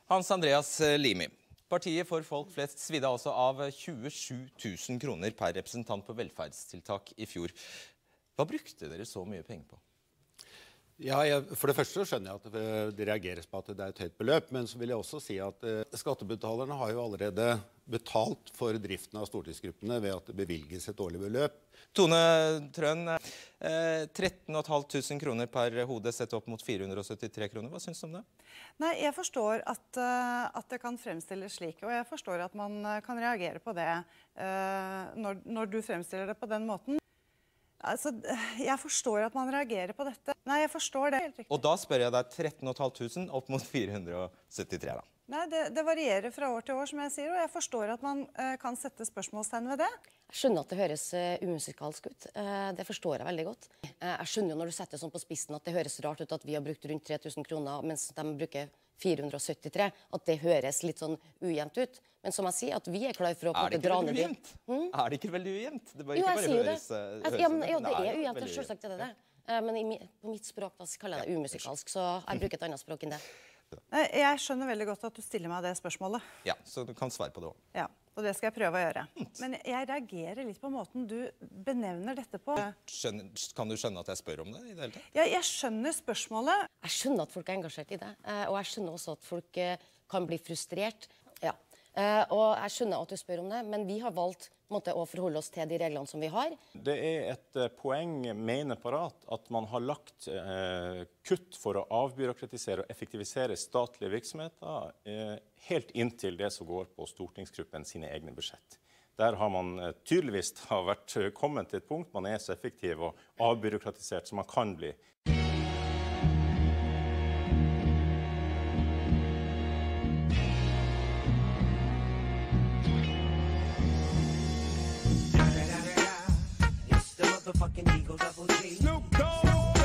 Hans Andreas Limi. Partiet for folk flest svidde altså av 27 000 kroner per representant på velferdstiltak i fjor. Hva brukte dere så mye penger på? Ja, for det første så skjønner jeg at det reageres på at det er et høyt beløp, men så vil jeg også si at skattebetalerne har jo allerede betalt for driften av stortingsgruppene ved at det bevilges et årlig beløp. Tone Trøen, 13 500 kroner per hode sett opp mot 473 kroner. Hva synes du om det? Nei, jeg forstår at det kan fremstilles slik, og jeg forstår at man kan reagere på det når du fremstiller det på den måten. Altså, jeg forstår at man reagerer på dette. Nei, jeg forstår det helt riktig. Og da spør jeg deg 13 500 opp mot 473 da. Nei, det varierer fra år til år, som jeg sier, og jeg forstår at man kan sette spørsmålstegn ved det. Jeg skjønner at det høres umusikalsk ut. Det forstår jeg veldig godt. Jeg skjønner jo når du setter sånn på spissen at det høres rart ut at vi har brukt rundt 3 000 kroner, mens de bruker 473, at det høres litt sånn ujevnt ut. Men som jeg sier, at vi er klar for å Er det ikke veldig ujevnt? Er det ikke veldig ujevnt? Det jo, jeg sier jo det. Ja, det er ujevnt, selvsagt er det. Men på mitt språk da kaller jeg det umusikalsk, så jeg bruker et annet språk enn det. Jeg skjønner veldig godt at du stiller meg det spørsmålet. Ja, så du kan svare på det også. Ja, og det skal jeg prøve å gjøre. Men jeg reagerer litt på måten du benevner dette på. Kan du skjønne at jeg spør om det i det hele tatt? Ja, jeg skjønner spørsmålet. Jeg skjønner at folk er engasjert i det, og jeg skjønner også at folk kan bli frustrert. Ja. Og jeg skjønner at du spør om det, men vi har valgt å forholde oss til de reglene som vi har. Det er et poeng, mener Parat, at man har lagt kutt for å avbyråkratisere og effektivisere statlige virksomheter helt inntil det som går på stortingsgruppen sine egne budsjett. Der har man tydeligvis vært kommet til et punkt, man er så effektiv og avbyråkratisert som man kan bli. Fucking Eagle Double G. Snoop Dogg.